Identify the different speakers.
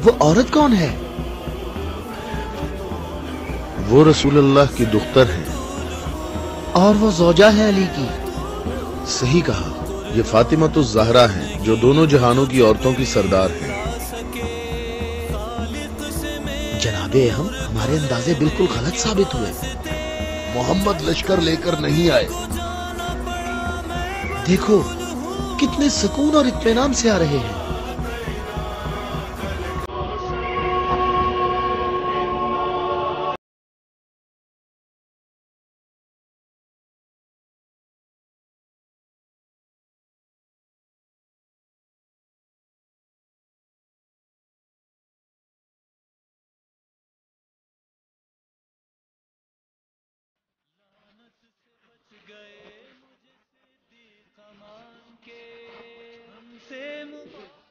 Speaker 1: وہ عورت کون ہے؟
Speaker 2: وہ رسول اللہ کی دختر ہے۔
Speaker 1: اور وہ زوجہ ہے علی کی؟
Speaker 2: صحیح کہا، یہ فاطمہ الزہرا ہیں جو دونوں جہانوں کی عورتوں کی سردار ہیں۔
Speaker 1: جناب اہم، ہمارے اندازے بالکل غلط ثابت ہوئے۔
Speaker 2: محمد لشکر لے کر نہیں آئے۔
Speaker 1: دیکھو کتنے سکون اور اطمینان سے آ رہے ہیں۔
Speaker 3: گئے مجھ سے صدیق امان کے ہم سے